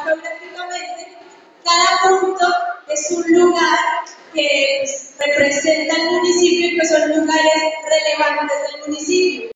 geográficamente, cada punto es un lugar que representa el municipio y que son lugares relevantes del municipio.